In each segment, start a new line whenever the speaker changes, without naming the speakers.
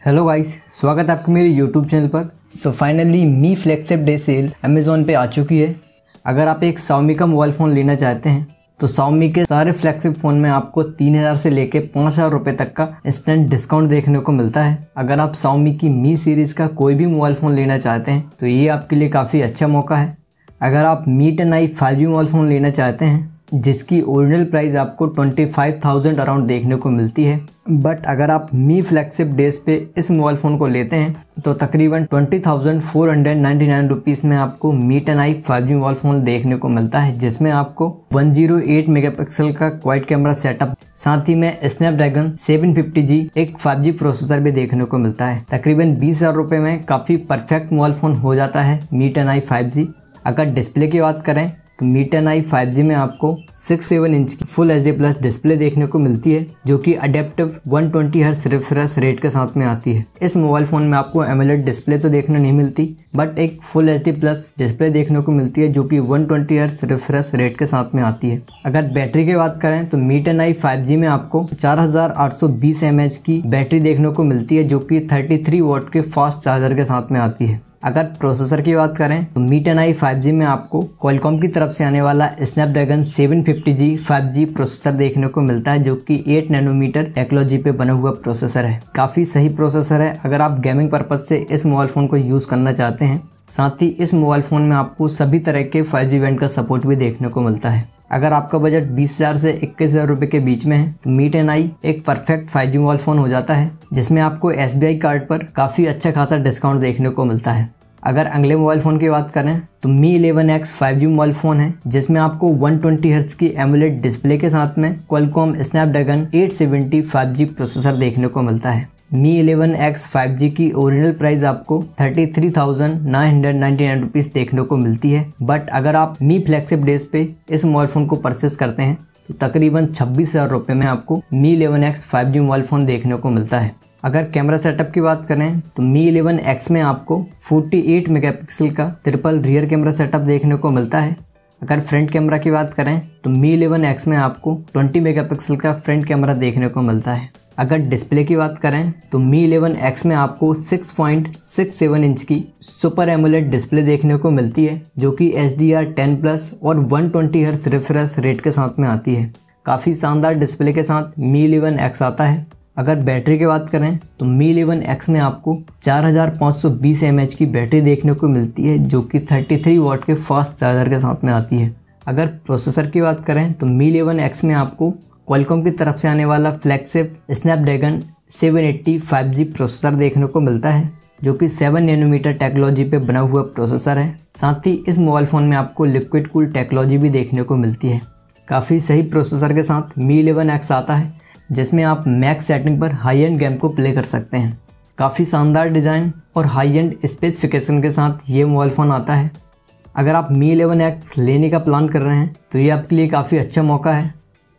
Hello guys, स्वागत है आपके मेरे यूट्यूब चैनल पर। So finally Mi flagship day sale Amazon पे आ चुकी है। अगर आप एक Xiaomi का मोबाइल फ़ोन लेना चाहते हैं तो Xiaomi के सारे फ्लैगशिप फ़ोन में आपको 3000 से लेके 5000 रुपये तक का इंस्टेंट डिस्काउंट देखने को मिलता है। अगर आप Xiaomi की मी सीरीज़ का कोई भी मोबाइल फ़ोन लेना चाहते हैं तो ये आपके लिए काफ़ी अच्छा मौका है। अगर आप मी 10i 5G मोबाइल फ़ोन लेना चाहते हैं जिसकी ओरिजिनल प्राइस आपको 25,000 अराउंड देखने को मिलती है, बट अगर आप मी फ्लैगशिप डेज पे इस मोबाइल फ़ोन को लेते हैं तो तकरीबन 20,499 रुपीज़ में आपको मी 10i 5G मोबाइल फ़ोन देखने को मिलता है, जिसमें आपको 108 मेगापिक्सल का क्वाड कैमरा सेटअप, साथ ही में स्नैपड्रैगन 750G एक 5G प्रोसेसर भी देखने को मिलता है। तकरीबन 20,000 रुपये में काफ़ी परफेक्ट मोबाइल फ़ोन हो जाता है मी 10i 5G। अगर डिस्प्ले की बात करें तो मी 10i 5G में आपको 6.7 इंच की फुल HD प्लस डिस्प्ले देखने को मिलती है, जो कि अडेप्टिव 120 हर्ट्ज रिफ्रेश रेट के साथ में आती है। इस मोबाइल फ़ोन में आपको एमोलेड डिस्प्ले तो देखने नहीं मिलती, बट एक फुल HD प्लस डिस्प्ले देखने को मिलती है जो कि 120 हर्ट्ज रिफ्रेश रेट के साथ में आती है। अगर बैटरी की बात करें तो मी 10i 5G में आपको 4820 mAh की बैटरी देखने को मिलती है, जो कि 33 वॉट के फास्ट चार्जर के साथ में आती है। अगर प्रोसेसर की बात करें तो मी 10i 5G में आपको क्वालकॉम की तरफ से आने वाला स्नैपड्रैगन 750G 5G प्रोसेसर देखने को मिलता है, जो कि 8 नैनोमीटर टेक्नोलॉजी पे बना हुआ प्रोसेसर है। काफ़ी सही प्रोसेसर है अगर आप गेमिंग पर्पज से इस मोबाइल फ़ोन को यूज़ करना चाहते हैं। साथ ही इस मोबाइल फ़ोन में आपको सभी तरह के 5G बैंड का सपोर्ट भी देखने को मिलता है। अगर आपका बजट 20,000 से 21,000 रुपये के बीच में है तो मी 10i एक परफेक्ट 5G मोबाइल फ़ोन हो जाता है, जिसमें आपको SBI कार्ड पर काफ़ी अच्छा खासा डिस्काउंट देखने को मिलता है। अगर अगले मोबाइल फ़ोन की बात करें तो मी 11X 5G मोबाइल फ़ोन है, जिसमें आपको 120 हर्ट्ज की एमोलेड डिस्प्ले के साथ में क्वालकॉम स्नैपड्रैगन 870 5G प्रोसेसर देखने को मिलता है। मी 11X 5G की ओरिजिनल प्राइस आपको 33,999 रुपीज़ देखने को मिलती है, बट अगर आप मी फ्लैगशिप डेज पे इस मोबाइल फ़ोन को परचेस करते हैं तो तकरीबन 26,000 रुपये में आपको मी 11X 5G मोबाइल फ़ोन देखने को मिलता है। अगर कैमरा सेटअप की बात करें तो मी 11X में आपको 48 मेगापिक्सल का ट्रिपल रियर कैमरा सेटअप देखने को मिलता है। अगर फ्रंट कैमरा की बात करें तो मी 11X में आपको 20 मेगापिक्सल का फ्रंट कैमरा देखने को मिलता है। अगर डिस्प्ले की बात करें तो मी 11X में आपको 6.67 इंच की सुपर एमोलेड डिस्प्ले देखने को मिलती है, जो कि HDR10+ और 120 हर्ट्ज रिफ्रेश रेट के साथ में आती है। काफ़ी शानदार डिस्प्ले के साथ मी 11X आता है। अगर बैटरी की बात करें तो मी 11X में आपको 4520 mAh की बैटरी देखने को मिलती है, जो कि 33 वॉट के फास्ट चार्जर के साथ में आती है। अगर प्रोसेसर की बात करें तो मी 11X में आपको क्वालकॉम की तरफ से आने वाला फ्लैगशिप स्नैपड्रैगन 780 5G प्रोसेसर देखने को मिलता है, जो कि 7 नैनोमीटर टेक्नोलॉजी पे बना हुआ प्रोसेसर है। साथ ही इस मोबाइल फ़ोन में आपको लिक्विड कूल टेक्नोलॉजी भी देखने को मिलती है। काफ़ी सही प्रोसेसर के साथ मी 11X आता है, जिसमें आप मैक्स सेटिंग पर हाई एंड गेम को प्ले कर सकते हैं। काफ़ी शानदार डिज़ाइन और हाई एंड स्पेसिफिकेशन के साथ ये मोबाइल फ़ोन आता है। अगर आप मी 11X लेने का प्लान कर रहे हैं तो ये आपके लिए काफ़ी अच्छा मौका है।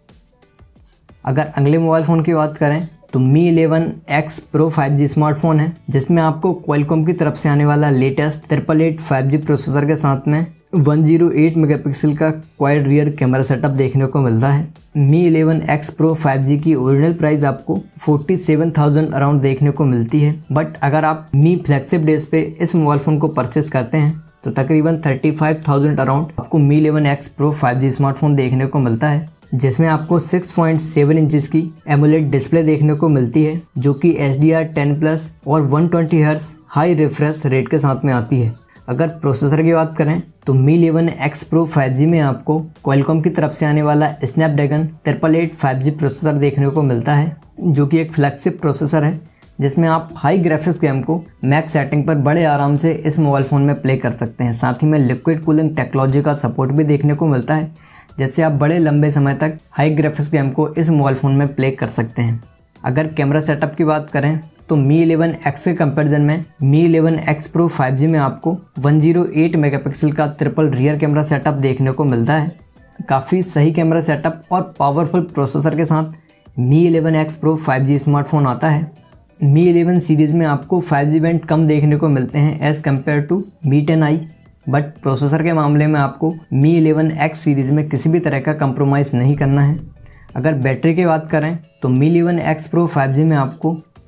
अगर अगले मोबाइल फ़ोन की बात करें तो मी 11X Pro 5G स्मार्टफोन है, जिसमें आपको क्वालकॉम की तरफ से आने वाला लेटेस्ट 888 5G प्रोसेसर के साथ में 108 मेगापिक्सल का क्वाड रियर कैमरा सेटअप देखने को मिलता है। मी 11X Pro 5G की ओरिजिनल प्राइस आपको 47,000 अराउंड देखने को मिलती है, बट अगर आप मी फ्लैगशिप डेज पे इस मोबाइल फ़ोन को परचेस करते हैं तो तकरीबन 35,000 अराउंड आपको मी 11X Pro 5G स्मार्टफोन देखने को मिलता है, जिसमें आपको 6.7 इंचेस की एमोलेड डिस्प्ले देखने को मिलती है, जो कि HDR10+ और 120 हर्ट्ज हाई रिफ्रेश रेट के साथ में आती है। अगर प्रोसेसर की बात करें तो मी 11X Pro 5G में आपको क्वालकॉम की तरफ से आने वाला स्नैपड्रैगन 888 5G प्रोसेसर देखने को मिलता है, जो कि एक फ्लैगशिप प्रोसेसर है, जिसमें आप हाई ग्राफिक्स गेम को मैक्स सेटिंग पर बड़े आराम से इस मोबाइल फ़ोन में प्ले कर सकते हैं। साथ ही में लिक्विड कूलिंग टेक्नोलॉजी का सपोर्ट भी देखने को मिलता है, जिससे आप बड़े लंबे समय तक हाई ग्राफिक्स गेम को इस मोबाइल फ़ोन में प्ले कर सकते हैं। अगर कैमरा सेटअप की बात करें तो मी 11X के कंपैरिजन में मी 11X Pro 5G में आपको 108 मेगापिक्सल का ट्रिपल रियर कैमरा सेटअप देखने को मिलता है। काफ़ी सही कैमरा सेटअप और पावरफुल प्रोसेसर के साथ मी 11X Pro 5G स्मार्टफोन आता है। मी 11 सीरीज़ में आपको 5G बैंड कम देखने को मिलते हैं as compare to Mi 10i, but processor के मामले में आपको मी 11X सीरीज़ में किसी भी तरह का कंप्रोमाइज़ नहीं करना है। अगर बैटरी की बात करें तो मी 11X Pro 5G में आपको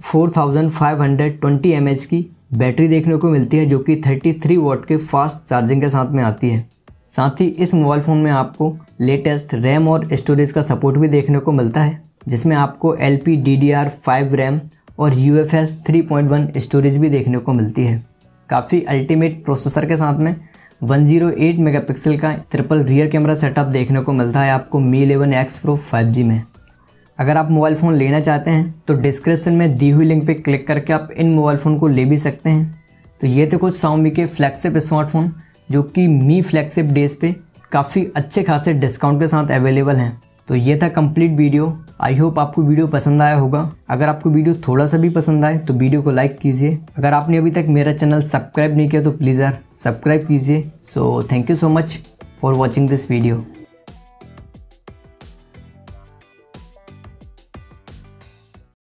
4520 mAh की बैटरी देखने को मिलती है, जो कि 33 वॉट के फास्ट चार्जिंग के साथ में आती है। साथ ही इस मोबाइल फ़ोन में आपको लेटेस्ट रैम और स्टोरेज का सपोर्ट भी देखने को मिलता है, जिसमें आपको LPDDR5 रैम और UFS 3.1 स्टोरेज भी देखने को मिलती है। काफ़ी अल्टीमेट प्रोसेसर के साथ में 108 मेगापिक्सल का ट्रिपल रियर कैमरा सेटअप देखने को मिलता है आपको Mi 11X Pro 5G में। अगर आप मोबाइल फ़ोन लेना चाहते हैं तो डिस्क्रिप्शन में दी हुई लिंक पे क्लिक करके आप इन मोबाइल फ़ोन को ले भी सकते हैं। तो ये थे कुछ Xiaomi के फ्लैगशिप स्मार्टफोन जो कि Mi फ्लैगशिप डेज पे काफ़ी अच्छे खासे डिस्काउंट के साथ अवेलेबल हैं। तो ये था कंप्लीट वीडियो। आई होप आपको वीडियो पसंद आया होगा। अगर आपको वीडियो थोड़ा सा भी पसंद आए तो वीडियो को लाइक कीजिए। अगर आपने अभी तक मेरा चैनल सब्सक्राइब नहीं किया तो प्लीज़ यार सब्सक्राइब कीजिए। So thank you so much for watching this video.